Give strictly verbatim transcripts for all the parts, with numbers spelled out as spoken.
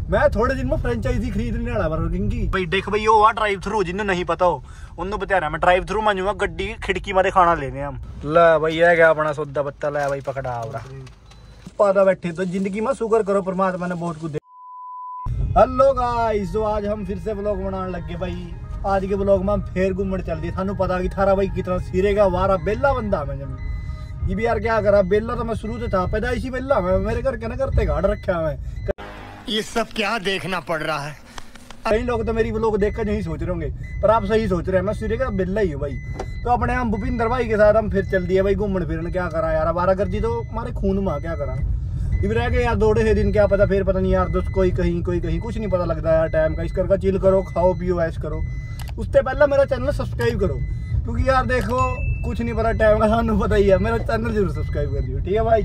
मैं थोड़े दिन में फ्रेंचाइजी खरीदने वाला बर्गर किंग की। भाई देख भाई वो ड्राइव थ्रू जिन्हें नहीं पता हो उन्होंने बता रहा मैं ड्राइव थ्रू मांजूंगा गड्डी खिड़की मारे खाना लेने हम ले भाई है क्या अपना सौदा पत्ता ले भाई पकड़ा आवरा पादा बैठे तो जिंदगी में शुक्र करो परमात्मा ने बहुत कुछ दे। हेलो गाइस, तो आज हम फिर से ब्लॉग बनाने लग गए भाई। आज के ब्लॉग में हम फिर घूमने चल दिए। थानू पता कि थारा भाई कितना सिरे का वारा बेला बंदा मैं जब ये भी यार क्या करा बेला तो मैं शुरू से था पैदाइशी बेला मैं मेरे घर के ना करते गाड़ रखा मैं। ये सब क्या देखना पड़ रहा है। कई लोग तो मेरी ब्लॉग देखकर यही सोच रहे होंगे पर आप सही सोच रहे हैं, मैं सिरे का बेला ही हूँ भाई। तो अपने हम भूपिंदर भाई के साथ हम फिर चल दिए भाई घूमने फिरने। क्या करा यार बारह गर्जी तो हमारे खून में क्या करा इधर रह गए यार दौड़े से दिन क्या पता फिर पता नहीं यार दोस्त कोई कहीं कोई कहीं कुछ नहीं पता लगता यार टाइम का। इस करके चिल करो खाओ पियो ऐश करो। उससे पहले मेरा चैनल सब्सक्राइब करो क्योंकि यार देखो कुछ नहीं पता टाइम का सानू पता ही है। मेरा चैनल जरूर सब्सक्राइब कर दियो ठीक है भाई।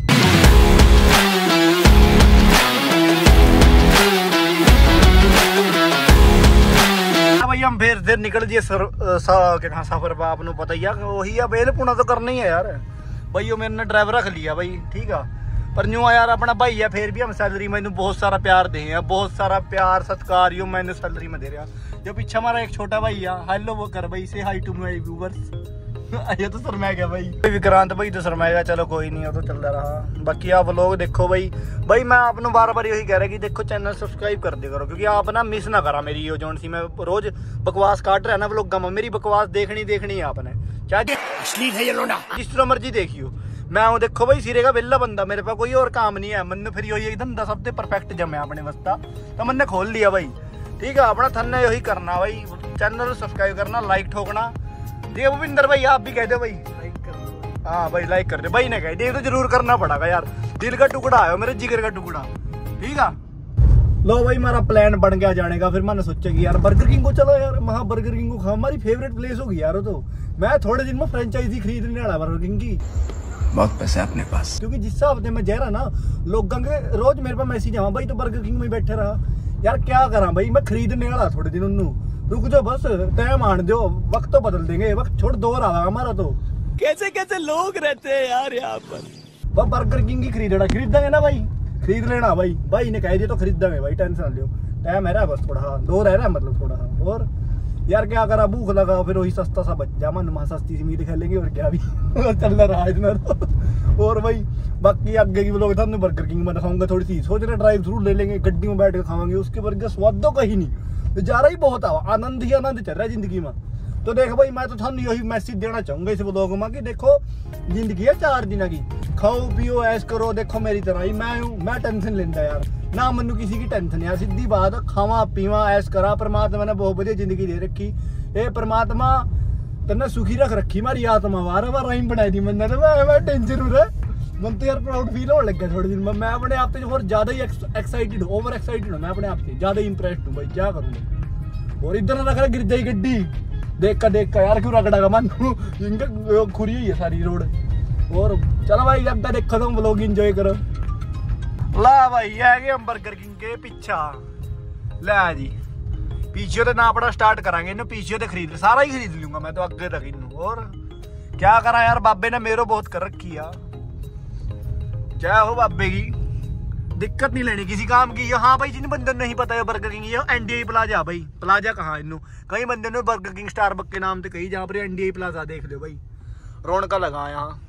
भाई हम फिर फिर निकल दिए सर सा, क्या सफर पर आपको पता ही है वही है बेल पुना तो करना ही है यार भाई। वो मेरे ने ड्राइवर रख लिया भाई ठीक है पर न्यू यार अपना भाई है फिर भी हम सैलरी मैंने बहुत सारा प्यार दे हैं बहुत सारा प्यार सत्कार यो मैंने सैलरी में दे रहा। जो पीछे हमारा एक छोटा भाई है हेलो वो कर भाई से हाई टू माय व्यूअर्स। ये तो शर्मा गया भाई विक्रांत भाई तो शर्मा गया चलो कोई नहीं वो तो चलता रहा। बाकी आप लोग देखो भाई भाई मैं आपने बार बार यही कह रहा कि देखो चैनल सब्सक्राइब कर दिया करो क्योंकि आप ना मिस ना करा मेरी यो जोन सी मैं रोज बकवास काट रहा है ना व्लॉग में। मेरी बकवास देखनी देखनी है आपने चाहे असली है ये लोना जिस तरह मर्जी देखियो। मैं वो देखो भाई सिरे का बेला बंदा मेरे पास कोई और काम नहीं है। मैंने फिर यही धंधा सबसे परफेक्ट जमे अपने वस्ता तो मैंने खोल लिया भाई ठीक है। अपना थन्ने यही करना भाई चैनल सब्सक्राइब करना लाइक ठोकना ठीक है। भूपिंदर भाई आप भी कह दो भाई लाइक कर दो। हाँ भाई लाइक कर दो भाई ने कह दिया तो जरूर करना पड़ेगा यार। दिल का टुकड़ा है मेरे जिगर का टुकड़ा ठीक है। लो भाई हमारा प्लान बन गया जाने का। फिर मैंने सोचा कि यार बर्गर किंग को चलो यार वहाँ बर्गर किंग को खा हमारी फेवरेट प्लेस होगी यार। तो मैं थोड़े दिन में फ्रेंचाइजी खरीदने वाला बर्गर किंग की। बहुत पैसे अपने पास क्योंकि जिस हिसाब से मैं जा रहा ना लोग रोज मेरे पास मैसेज आवा भाई तो बर्गर किंग में बैठे रहा यार क्या करा भाई मैं खरीदने वाला थोड़े दिन उन्नू रुक जाओ बस टाइम आने दो वक्त तो बदल देंगे वक्त छोड़ दो रहा हमारा। तो कैसे कैसे लोग रहते हैं यार यहाँ पर। बर्गर किंग की खरीदना खरीदेंगे ना भाई खरीद लेना भाई भाई ने कह दिया तो खरीदेंगे भाई टेंशन ना लियो। टाइम है बस थोड़ा हाँ दो रह रहा मतलब थोड़ा हाँ। और यार क्या करा भूख लगा फिर वही सस्ता सा बच जा मन सस्ती सी मीट खा लेंगे और क्या भी चल रहा है इतना तो। और भाई बाकी आगे की लोग था बर्गर किंग में दिखाऊंगा थोड़ी सी सोच रहे ड्राइव थ्रू ले लेंगे गड्डी में बैठ के खाएंगे उसके बर्गर स्वाद तो कहीं नहीं तो जा रहा ही बहुत आवा आनंद ही आनंद चल रहा है जिंदगी में। तो देखो भाई मैं तो थानू यही मैसेज देना चाहूंगा इस ब्लॉग में कि देखो जिंदगी है चार दिन की खाओ पियो ऐश करो। देखो मेरी तरह ही मैं हूँ मैं टेंशन लेंदा यार ना मनु किसी की टेंशन यार सीधी बात खावा पीवा ऐश करा। परमात्मा ने बहुत बढ़िया जिंदगी दे रखी ए परमात्मा तेने सुखी रख रखी मारी आत्मा बार बार रहीम बनाई दी मैंने मैं टेंशन हो रहा मन तो यार प्राउड फील होने लग गया थोड़े दिन में। मैं अपने आप से और ज्यादा ही एक्साइटेड ओवर एक्साइटेड हूँ मैं अपने आप से ज्यादा ही इंप्रेस्ड हूँ भाई क्या करूँगा। और इधर रख रहा गिर जाई गड्डी देख कर देख कर यार क्यों रगड़ा का मन खुरी हुई है सारी रोड। और चलो भाई अब तक देखो तुम व्लॉग एंजॉय करो। ला भाई है हम बर्गर किंग के पीछा ला जी पीछे तो ना पड़ा स्टार्ट करांगे इन्हें पीछे तो खरीद सारा ही खरीद लूंगा मैं तो आगे तक इन। और क्या करा यार बाबे ने मेरो बहुत कर रखी है जय हो बाबे की दिक्कत नहीं लेनी किसी काम की। हाँ भाई जिन बंदे नहीं पता है बर्गर किंग ये एनडीआई प्लाजा भाई प्लाजा कहाँ इनू कई बंदे ने बर्गर किंग स्टारबक के नाम से कही जहाँ पर एनडीआई प्लाजा देख लो भाई रौनका लगा यहाँ।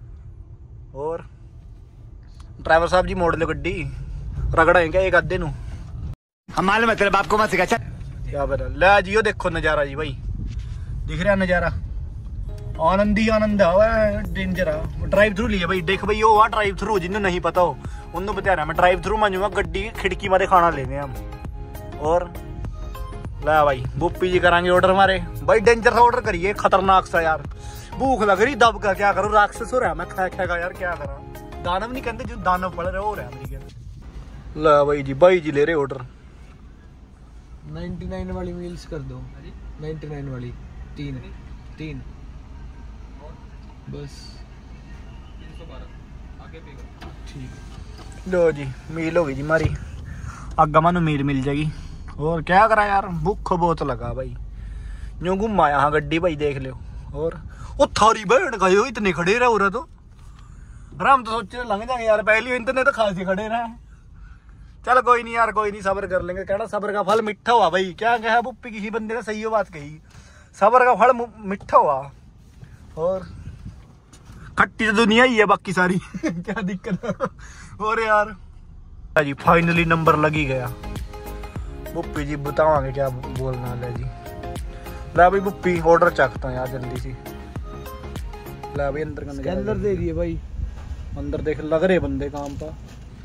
और ड्राइवर साहब जी मोड़ लो गड्डी रगड़ा है क्या एक आधे नू हम मालूम है तेरे बाप को मत सिखा क्या पता ले जियो देखो नजारा जी भाई दिख रहा नजारा आनंद ही आनंद है डेंजर है। ड्राइव थ्रू लिया भाई देख भाई वो ड्राइव थ्रू जिन्हें नहीं पता हो उन्होंने बता रहा मैं ड्राइव थ्रू मांजूंगा गड्डी खिड़की मारे खाना लेने हम। और ला भाई बुप्पी जी करांगे ऑर्डर मारे भाई डेंजर सा ऑर्डर करिए खतरनाक सा यार भूख लग रही दब का क्या करूँ राक्षस हो रहा है मैं खा खाएगा यार क्या करा दानव नहीं कहते जो दानव पड़ रहे हो रहा है मेरी। ला भाई जी भाई जी ले रहे ऑर्डर निन्यानवे वाली मील्स कर दो निन्यानवे वाली तीन तीन बस ठीक। लो जी मील होगी जी हमारी आगा मानो मील मिल जाएगी। और क्या करा यार भूख बहुत लगा भाई यूं घुमा यहाँ गड्डी भाई देख लो। और वो थारी बहन का यो इतने खड़े रहे हो रहा तो हम तो सोच रहे लंघ जाएंगे यार पहली इतने तो खासी खड़े रहे चल कोई नहीं यार, कोई नहीं, सब्र कर लेंगे। कहना सब्र का फल मीठा हुआ भाई, क्या कहा बुप्पी, किसी बंदे ने सही हो बात कही, सब्र का फल मीठा हुआ। और खट्टी तो दुनिया ही है बाकी सारी क्या दिक्कत। और यार जी फाइनली नंबर लग ही गया। बुप्पी जी बताओगे क्या बोलना है जी। ला भाई बुप्पी ऑर्डर चाहता हूँ यार जल्दी से। ला भाई अंदर का स्कैनर दे दिए भाई, अंदर देख लग रहे बंदे काम पर,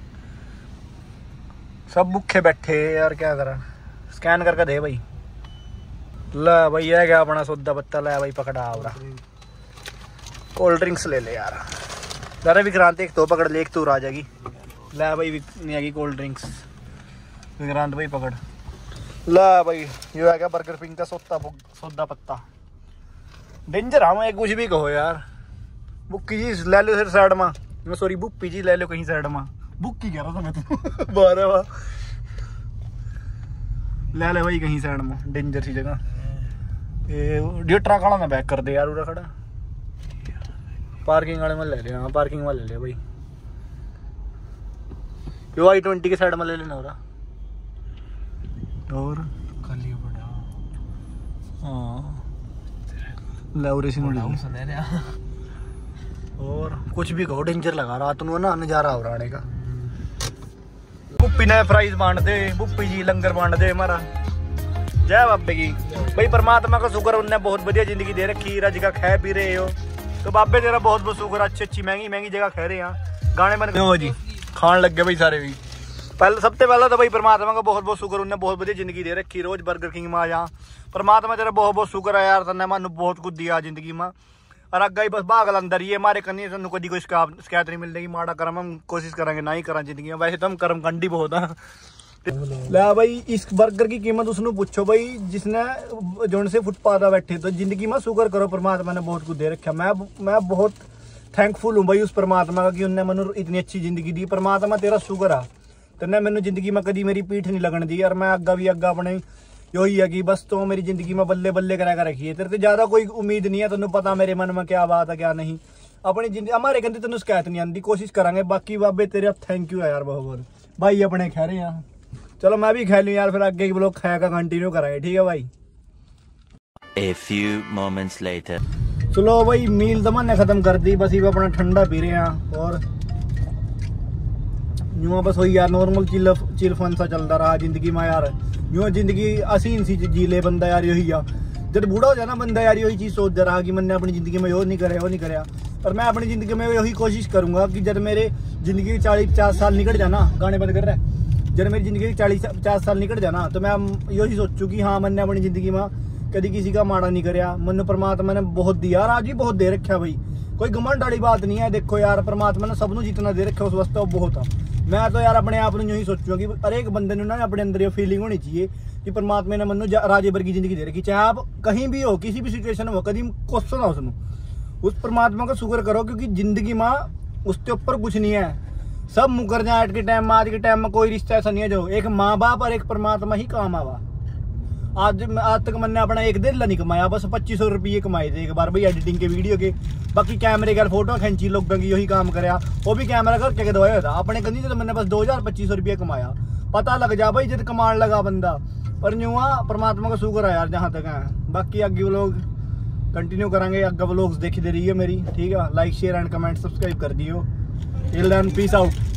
सब भूखे बैठे यार, क्या करा। स्कैन करके दे भाई। ला भाई है क्या अपना सौदा पत्ता, ला भाई पकड़ा आवरा। कोल्ड ड्रिंक्स ले ले यार, जरा विक्रांत एक तो पकड़ ले, एक तो आ जाएगी। ला भाई नहीं आएगी कोल्ड ड्रिंक्स, विक्रांत भाई पकड़। ला भाई ये है क्या बर्गर पिंग का सौदा सौदा पत्ता। डेंजर हम एक कुछ भी कहो यार। बुक्की जी ले लो फिर साइड में, सॉरी बुप्पी जी ले लो कहीं साइड में। बुक्की कह रहा था मैं तो बारह वाह ले ले भाई कहीं साइड में, डेंजर सी जगह। ये ट्रक वाला ना बैक कर दे यार, उरा खड़ा पार्किंग वाले में ले ले। हाँ पार्किंग में ले ले भाई, यो आई ट्वेंटी के साइड में ले लेना हो रहा। और खाली बड़ा हाँ लौरे से और कुछ भी कहो, डेंजर लगा रात ਨੂੰ ना नजारा हो रहा का। बुप्पी ने फ्राइज बांट दे, बुप्पी जी लंगर बांट दे हमारा। जय बाबे की भाई, परमात्मा का शुक्र, उनने बहुत बढ़िया जिंदगी दे रखी, रज का खा पी रहे हो तो बाबे तेरा बहुत बहुत शुक्र। अच्छी अच्छी महंगी महंगी जगह खा रहे हैं, गाने बन गए जी, खान लग गए भाई सारे भी। पहले सबसे पहला तो भाई परमात्मा का बहुत बहुत शुक्र, उनने बहुत बढ़िया जिंदगी दे रखी। रोज बर्गर किंग में आ जा, परमात्मा तेरा बहुत बहुत शुक्र है यार, तन्ने मानू बहुत कुछ दिया जिंदगी में। और अगर ही बस बागल अंदर ही हमारे कन्नी तेन कभी कोई शिकायत नहीं मिलेगी। माड़ा कर्म हम कोशिश करेंगे ना ही करा जिंदगी में, वैसे तो हम कर्म कंडी बहुत है। ला भाई इस बर्गर की कीमत उसने पूछो भाई जिसने जोन से फुटपाथ बैठे, तो जिंदगी में शुक्र करो परमात्मा ने बहुत कुछ दे रखा। मैं मैं बहुत थैंकफुल हूँ भाई उस परमात्मा का कि उनने मैंने इतनी अच्छी जिंदगी दी। परमात्मा तेरा शुक्र है, तेने मैंने जिंदगी में कभी मेरी पीठ नहीं लगन दी। और मैं अग्गा भी अग्गा अपने यही है कि बस तो मेरी जिंदगी में बल्ले बल्ले करा कर रखी है। तेरे से ज्यादा कोई उम्मीद नहीं है, तेन पता मेरे मन में क्या बात है क्या नहीं। अपनी जिंदगी हमारे कहते तेन शिकायत नहीं आती, कोशिश करांगे। बाकी बाबे तेरे थैंक यू है यार बहुत बहुत भाई, अपने खा रहे हैं। चलो मैं भी खा लूँ यार, फिर आगे के लोग खाया का कंटिन्यू कराए, ठीक है भाई। A few moments later. चलो भाई मील तो मैंने खत्म कर दी, बस ये अपना ठंडा पी रहे हैं। और यूँ बस वही यार नॉर्मल चिल चिल फन सा चलता रहा जिंदगी में यार। यूँ जिंदगी हसीन सी जी ले बंदा यार, यही आ जब बूढ़ा हो जाना बंदा यार यही चीज़ सोचता रहा कि मैंने अपनी ज़िंदगी में यो नहीं करे वो नहीं कराया। पर मैं अपनी ज़िंदगी में यही कोशिश करूँगा कि जब मेरे ज़िंदगी के चालीस पचास साल निकल जाना, गाने बंद कर रहा है, जब मेरी ज़िंदगी के चालीस पचास साल निकल जाना तो मैं यही सोचूँ कि हाँ मैंने अपनी ज़िंदगी में कभी किसी का माड़ा नहीं कराया। मैंने परमात्मा ने बहुत दिया और आज भी बहुत दे रखा भाई, कोई घमंड वाली बात नहीं है। देखो यार परमात्मा ने सबनों जितना दे रखा उस वास्ते वो बहुत है। मैं तो यार अपने आप को यही सोचूंगा कि हर एक बंदे ने ना अपने अंदर ये फीलिंग होनी चाहिए कि परमात्मा ने मनु राजे भर की जिंदगी दे रखी। चाहे आप कहीं भी हो, किसी भी सिचुएशन में हो, कभी क्वेश्चन हो सुनो, उस परमात्मा का शुक्र करो क्योंकि जिंदगी में उसके ऊपर कुछ नहीं है। सब मुकर जाए आज के टाइम में, आज के टाइम में कोई रिश्ता ऐसा नहीं है जो एक माँ बाप और एक परमात्मा ही काम आवा। आज आज तक मैंने अपना एक दिन नहीं कमाया, बस पच्चीस सौ रुपये कमाए थे एक बार भाई एडिटिंग के वीडियो के। बाकी कैमरे का फोटो खींची लोग यही काम कराया, वो भी कैमरा करके के दवाया था अपने कंधी से। तो मैंने बस दो हजार पच्चीस सौ रुपये कमाया। पता लग जा भाई जब कमान लगा बंदा। पर न्यू परमात्मा का शुक्र है यार जहाँ तक है। बाकी आगे वो लोग कंटिन्यू करेंगे, आगे व्लॉग्स देखी दे रही है मेरी, ठीक है। Like share and comment subscribe कर दियो। Till then peace out.